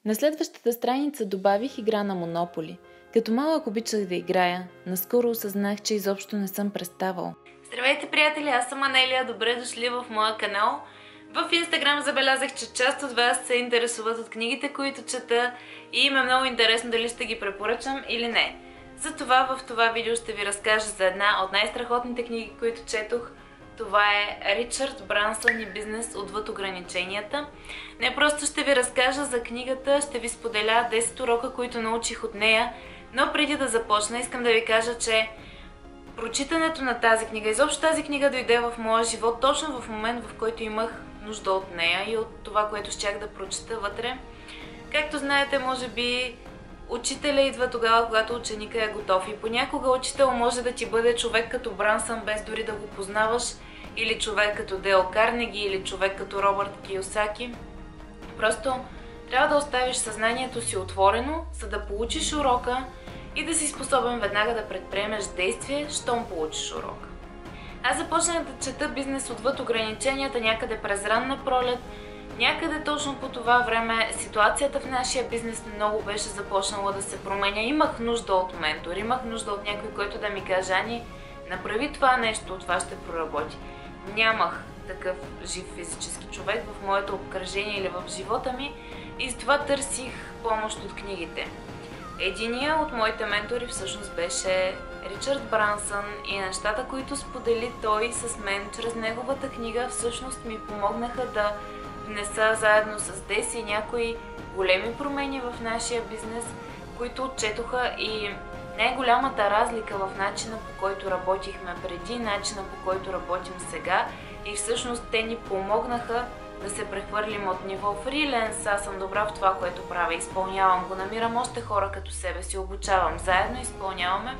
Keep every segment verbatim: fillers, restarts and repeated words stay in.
На следващата страница добавих игра на Монополи. Като малък обичах да играя, наскоро осъзнах, че изобщо не съм преставал. Здравейте, приятели, аз съм Анелия, добре дошли в моя канал. В Инстаграм забелязах, че част от вас се интересуват от книгите, които чета и им е много интересно дали ще ги препоръчам или не. Затова в това видео ще ви разкажа за една от най-страхотните книги, които четох. Това е Ричард Брансън и бизнес отвъд ограниченията. Не просто ще ви разкажа за книгата, ще ви споделя десет урока, които научих от нея, но преди да започна искам да ви кажа, че прочитането на тази книга, изобщо тази книга дойде в моя живот точно в момент, в който имах нужда от нея и от това, което щях да прочета вътре. Както знаете, може би учителя идва тогава, когато ученика е готов, и понякога учител може да ти бъде човек като Брансън, без дори да го познаваш, или човек като Дейл Карнеги, или човек като Робърт Кийосаки. Просто трябва да оставиш съзнанието си отворено, за да получиш урока и да си способен веднага да предприемеш действие, щом получиш урока. Аз започнах да чета бизнес отвъд ограниченията някъде през ранна пролет. Някъде точно по това време ситуацията в нашия бизнес много беше започнала да се променя. Имах нужда от ментор, имах нужда от някой, който да ми каже: Ани, направи това нещо, това ще проработи. Нямах такъв жив физически човек в моето обкръжение или в живота ми и затова търсих помощ от книгите. Единият от моите ментори всъщност беше Ричард Брансън и нещата, които сподели той с мен чрез неговата книга, всъщност ми помогнаха да внеса заедно с Деси някои големи промени в нашия бизнес, които отчетоха и най-голямата разлика в начина, по който работихме преди, начина, по който работим сега, и всъщност те ни помогнаха да се прехвърлим от ниво фриленс. Аз съм добра в това, което правя, изпълнявам го, намирам още хора като себе си, обучавам, заедно изпълняваме,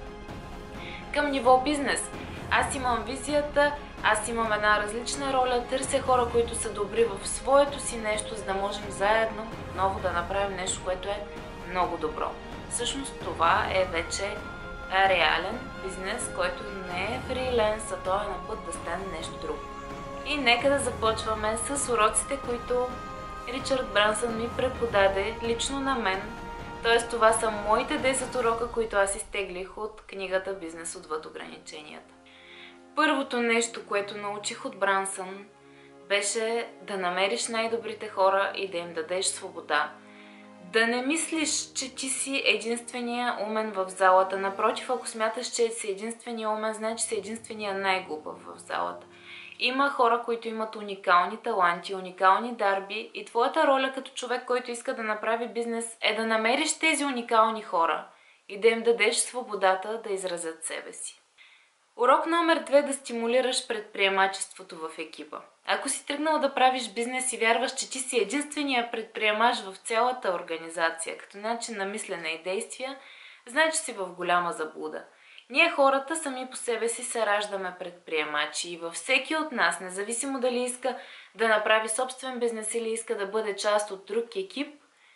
към ниво бизнес. Аз имам визията, аз имам една различна роля, търся хора, които са добри в своето си нещо, за да можем заедно отново да направим нещо, което е много добро. Всъщност това е вече реален бизнес, който не е фриленс, а той е на път да стане нещо друго. И нека да започваме с уроците, които Ричард Брансън ми преподаде лично на мен. Т.е. това са моите десет урока, които аз изтеглих от книгата Бизнес отвъд ограниченията. Първото нещо, което научих от Брансън, беше да намериш най-добрите хора и да им дадеш свобода. Да не мислиш, че ти си единствения умен в залата. Напротив, ако смяташ, че си единствения умен, значи си единствения най-глупав в залата. Има хора, които имат уникални таланти, уникални дарби, и твоята роля като човек, който иска да направи бизнес, е да намериш тези уникални хора и да им дадеш свободата да изразят себе си. Урок номер две – да стимулираш предприемачеството в екипа. Ако си тръгнал да правиш бизнес и вярваш, че ти си единствения предприемач в цялата организация, като начин на мислене и действия, значи си в голяма заблуда. Ние хората сами по себе си се раждаме предприемачи и във всеки от нас, независимо дали иска да направи собствен бизнес или иска да бъде част от друг екип,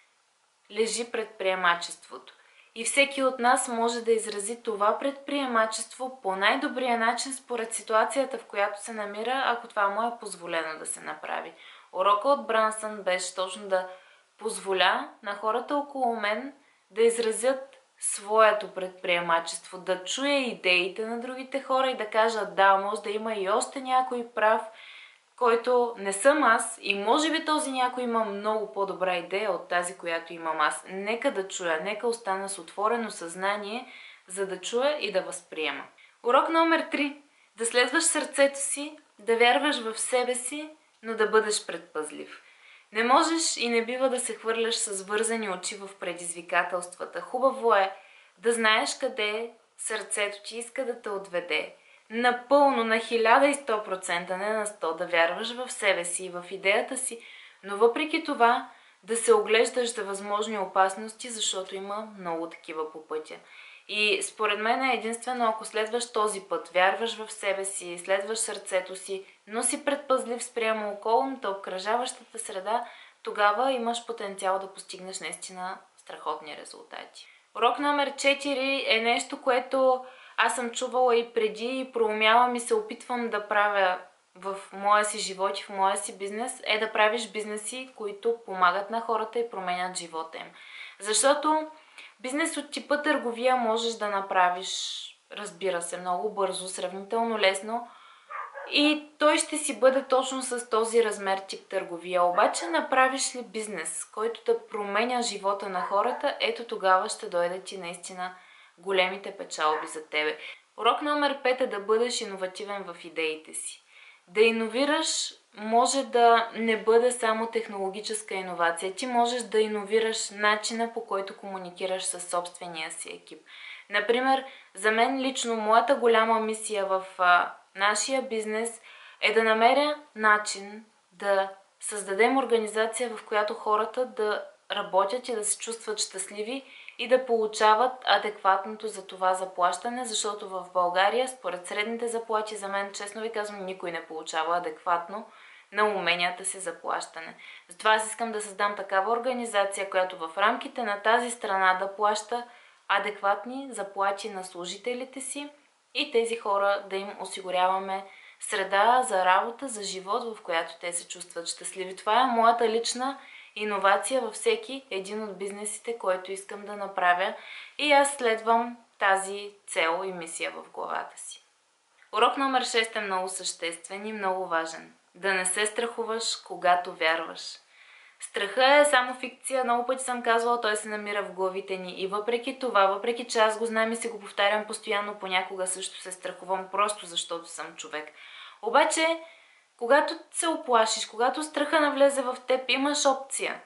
лежи предприемачеството. И всеки от нас може да изрази това предприемачество по най-добрия начин според ситуацията, в която се намира, ако това му е позволено да се направи. Урока от Брансън беше точно да позволя на хората около мен да изразят своето предприемачество, да чуя идеите на другите хора и да кажа: да, може да има и още някой прав, който не съм аз, и може би този някой има много по-добра идея от тази, която имам аз. Нека да чуя, нека остана с отворено съзнание, за да чуя и да възприема. Урок номер три. Да следваш сърцето си, да вярваш в себе си, но да бъдеш предпазлив. Не можеш и не бива да се хвърляш с вързани очи в предизвикателствата. Хубаво е да знаеш къде сърцето ти иска да те отведе. Напълно, на хиляда и сто процента, не на сто, да вярваш в себе си и в идеята си, но въпреки това да се оглеждаш за възможни опасности, защото има много такива по пътя. И според мен е единствено, ако следваш този път, вярваш в себе си, следваш сърцето си, но си предпазлив спрямо околната, обкръжаващата среда, тогава имаш потенциал да постигнеш наистина страхотни резултати. Урок номер четири е нещо, което аз съм чувала и преди, и проумявам и се опитвам да правя в моя си живот и в моя си бизнес е да правиш бизнеси, които помагат на хората и променят живота им. Защото бизнес от типа търговия можеш да направиш, разбира се, много бързо, сравнително лесно и той ще си бъде точно с този размер тип търговия. Обаче направиш ли бизнес, който да променя живота на хората, ето тогава ще дойдат ти наистина големите печалби за тебе. Урок номер пет е да бъдеш иновативен в идеите си. Да иновираш може да не бъде само технологическа иновация. Ти можеш да иновираш начина, по който комуникираш със собствения си екип. Например, за мен лично моята голяма мисия в а, нашия бизнес е да намеря начин да създадем организация, в която хората да работят и да се чувстват щастливи и да получават адекватното за това заплащане, защото в България, според средните заплати, за мен, честно ви казвам, никой не получава адекватно на уменията си заплащане. Затова аз искам да създам такава организация, която в рамките на тази страна да плаща адекватни заплати на служителите си и тези хора да им осигуряваме среда за работа, за живот, в която те се чувстват щастливи. Това е моята лична иновация във всеки един от бизнесите, който искам да направя и аз следвам тази цел и мисия в главата си. Урок номер шест е много съществен и много важен. Да не се страхуваш, когато вярваш. Страха е само фикция, много пъти съм казвала, той се намира в главите ни и въпреки това, въпреки че аз го знам и си го повтарям постоянно, понякога също се страхувам, просто защото съм човек. Обаче, когато се оплашиш, когато страха навлезе в теб, имаш опция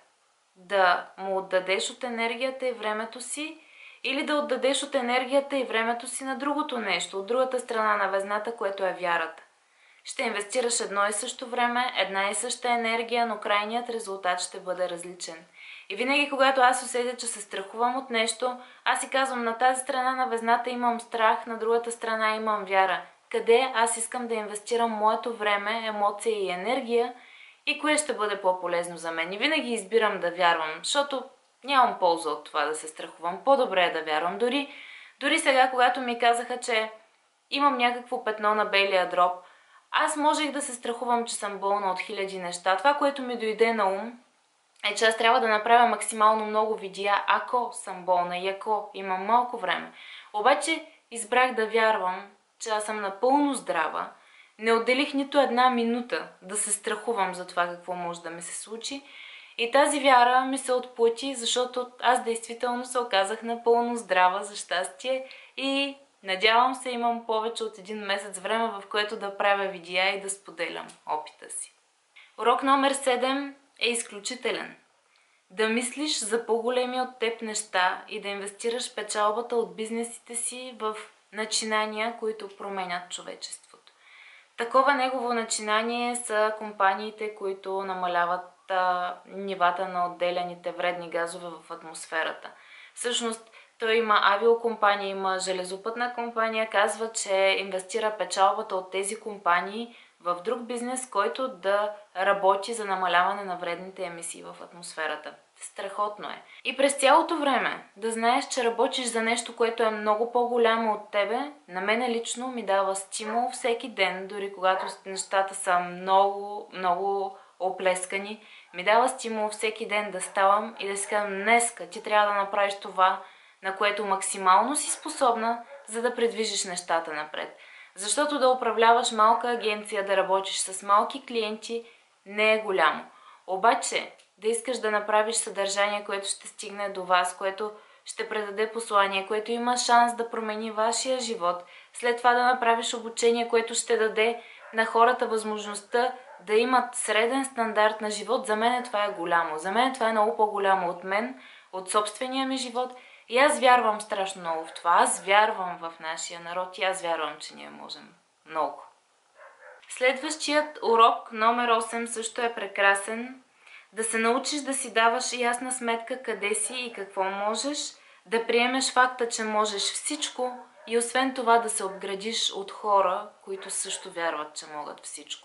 да му отдадеш от енергията и времето си или да отдадеш от енергията и времето си на другото нещо, от другата страна на везната, което е вярата. Ще инвестираш едно и също време, една и съща енергия, но крайният резултат ще бъде различен. И винаги, когато аз усетя, че се страхувам от нещо, аз си казвам, на тази страна на везната имам страх, на другата страна имам вяра. Къде аз искам да инвестирам моето време, емоция и енергия и кое ще бъде по-полезно за мен. И винаги избирам да вярвам, защото нямам полза от това да се страхувам. По-добре е да вярвам. Дори, дори сега, когато ми казаха, че имам някакво петно на белия дроб, аз можех да се страхувам, че съм болна от хиляди неща. Това, което ми дойде на ум, е, че аз трябва да направя максимално много видеа, ако съм болна и ако имам малко време. Обаче избрах да вярвам, че аз съм напълно здрава. Не отделих нито една минута да се страхувам за това какво може да ми се случи. И тази вяра ми се отплати, защото аз действително се оказах напълно здрава, за щастие. И надявам се, имам повече от един месец време, в което да правя видеа и да споделям опита си. Урок номер седем е изключителен. Да мислиш за по-големи от теб неща и да инвестираш печалбата от бизнесите си в начинания, които променят човечеството. Такова негово начинание са компаниите, които намаляват а, нивата на отделяните вредни газове в атмосферата. Всъщност, той има авиокомпания, има железопътна компания, казва, че инвестира печалбата от тези компании в друг бизнес, който да работи за намаляване на вредните емисии в атмосферата. Страхотно е. И през цялото време да знаеш, че работиш за нещо, което е много по-голямо от тебе, на мене лично ми дава стимул всеки ден, дори когато нещата са много, много оплескани, ми дава стимул всеки ден да ставам и да си казвам, днеска ти трябва да направиш това, на което максимално си способна, за да предвижиш нещата напред. Защото да управляваш малка агенция, да работиш с малки клиенти, не е голямо. Обаче, да искаш да направиш съдържание, което ще стигне до вас, което ще предаде послание, което има шанс да промени вашия живот, след това да направиш обучение, което ще даде на хората възможността да имат среден стандарт на живот, за мен това е голямо. За мен това е много по-голямо от мен, от собствения ми живот. И аз вярвам страшно много в това. Аз вярвам в нашия народ и аз вярвам, че ние можем много. Следващият урок, номер осем, също е прекрасен. Да се научиш да си даваш ясна сметка къде си и какво можеш, да приемеш факта, че можеш всичко и освен това да се обградиш от хора, които също вярват, че могат всичко.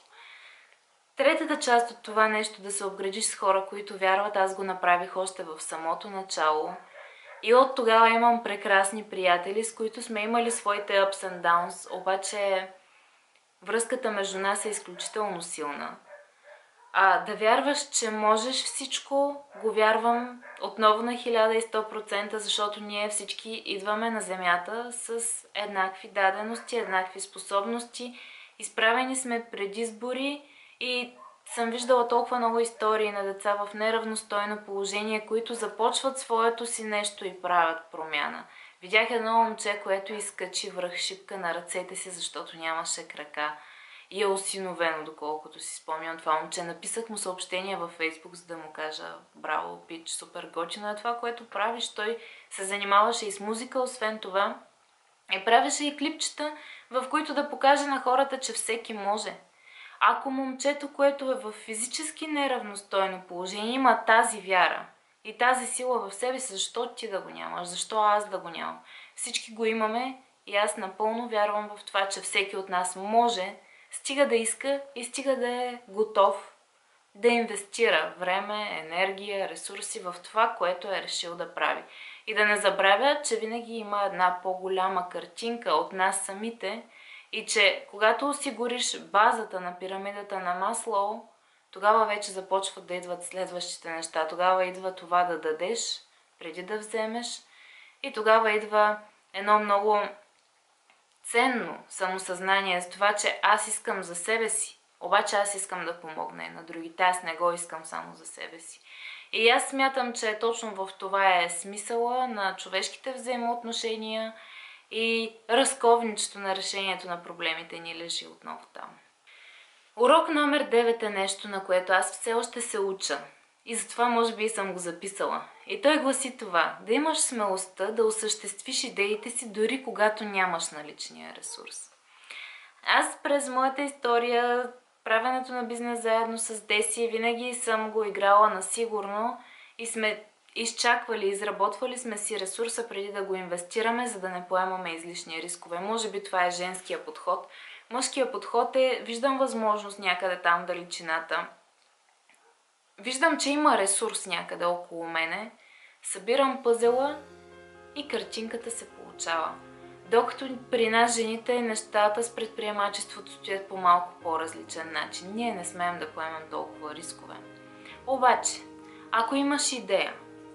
Третата част от това нещо, да се обградиш с хора, които вярват, аз го направих още в самото начало. И от тогава имам прекрасни приятели, с които сме имали своите ups and downs, обаче връзката между нас е изключително силна. А да вярваш, че можеш всичко, го вярвам отново на хиляда и сто процента, защото ние всички идваме на Земята с еднакви дадености, еднакви способности. Изправени сме пред избори и съм виждала толкова много истории на деца в неравностойно положение, които започват своето си нещо и правят промяна. Видях едно момче, което изкачи връх шипка на ръцете си, защото нямаше крака. И е осиновено, доколкото си спомням това момче. Написах му съобщение във Фейсбук, за да му кажа: браво, пич, супер готино е това, което правиш. Той се занимаваше и с музика, освен това. И правеше и клипчета, в които да покаже на хората, че всеки може. Ако момчето, което е в физически неравностойно положение, има тази вяра и тази сила в себе си, защо ти да го нямаш? Защо аз да го нямам? Всички го имаме и аз напълно вярвам в това, че всеки от нас може, стига да иска и стига да е готов да инвестира време, енергия, ресурси в това, което е решил да прави. И да не забравя, че винаги има една по-голяма картинка от нас самите и че когато осигуриш базата на пирамидата на Маслоу, тогава вече започват да идват следващите неща. Тогава идва това да дадеш преди да вземеш и тогава идва едно много ценно самосъзнание с това, че аз искам за себе си, обаче аз искам да помогна и на другите, аз не го искам само за себе си. И аз смятам, че точно в това е смисъла на човешките взаимоотношения и разковничето на решението на проблемите ни лежи отново там. Урок номер девет е нещо, на което аз все още се уча. И затова може би и съм го записала. И той гласи това: да имаш смелостта да осъществиш идеите си, дори когато нямаш наличния ресурс. Аз през моята история, правенето на бизнес заедно с Деси, винаги съм го играла на сигурно и сме изчаквали, изработвали сме си ресурса преди да го инвестираме, за да не поемаме излишни рискове. Може би това е женския подход. Мъжкият подход е: виждам възможност някъде там далечината. Виждам, че има ресурс някъде около мене, събирам пъзела и картинката се получава. Докато при нас жените нещата с предприемачеството стоят по малко по-различен начин. Ние не смеем да поемем толкова рискове. Обаче, ако имаш идея,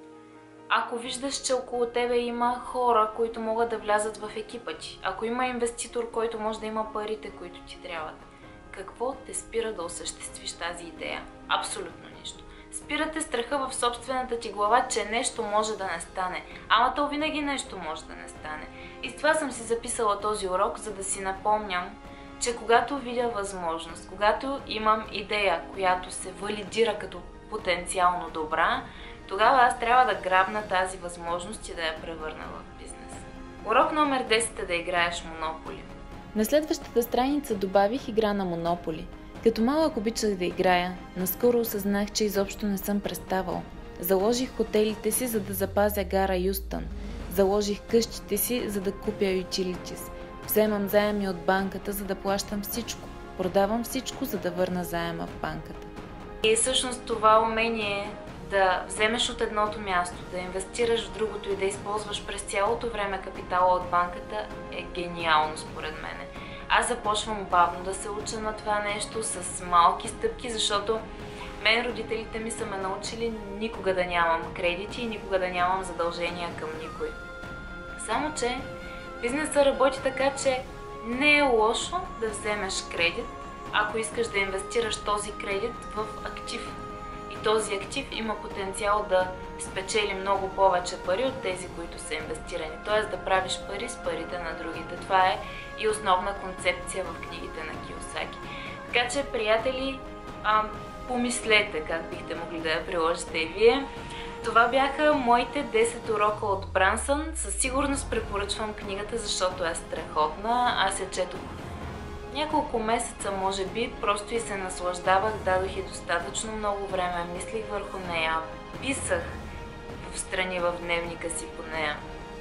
ако виждаш, че около тебе има хора, които могат да влязат в екипа ти, ако има инвеститор, който може да има парите, които ти трябват, какво те спира да осъществиш тази идея? Абсолютно нищо. Спирате страха в собствената ти глава, че нещо може да не стане. Ама то винаги нещо може да не стане. И с това съм си записала този урок, за да си напомням, че когато видя възможност, когато имам идея, която се валидира като потенциално добра, тогава аз трябва да грабна тази възможност и да я превърна в бизнес. Урок номер десет е да играеш Монополи. На следващата страница добавих игра на Монополи. Като малък обичах да играя, наскоро осъзнах, че изобщо не съм преставал. Заложих хотелите си, за да запазя гара Юстън. Заложих къщите си, за да купя ютилитис. Вземам заеми от банката, за да плащам всичко. Продавам всичко, за да върна заема в банката. И всъщност това умение да вземеш от едното място, да инвестираш в другото и да използваш през цялото време капитала от банката е гениално според мене. Аз започвам бавно да се уча на това нещо с малки стъпки, защото мен родителите ми са ме научили никога да нямам кредити и никога да нямам задължения към никой. Само че бизнесът работи така, че не е лошо да вземеш кредит, ако искаш да инвестираш този кредит в актив. И този актив има потенциал да спечели много повече пари от тези, които са инвестирани. Т.е. да правиш пари с парите на другите. Това е и основна концепция в книгите на Кийосаки. Така че, приятели, а, помислете как бихте могли да я приложите и вие. Това бяха моите десет урока от Брансън. Със сигурност препоръчвам книгата, защото е страхотна. Аз я четох няколко месеца, може би, просто и се наслаждавах, дадох и достатъчно много време, мислих върху нея, писах в страни в дневника си по нея.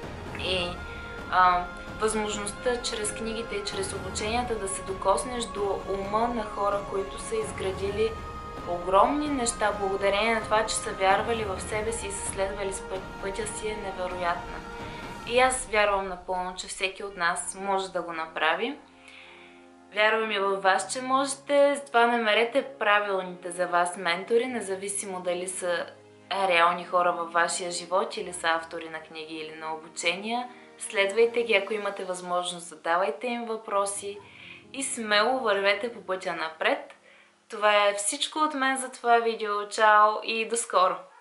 И а, възможността чрез книгите и чрез обученията да се докоснеш до ума на хора, които са изградили огромни неща, благодарение на това, че са вярвали в себе си и са следвали с пътя си, е невероятна. И аз вярвам напълно, че всеки от нас може да го направи. Вярвам и във вас, че можете, затова намерете правилните за вас ментори, независимо дали са реални хора във вашия живот или са автори на книги или на обучения. Следвайте ги, ако имате възможност, задавайте им въпроси и смело вървете по пътя напред. Това е всичко от мен за това видео. Чао и до скоро!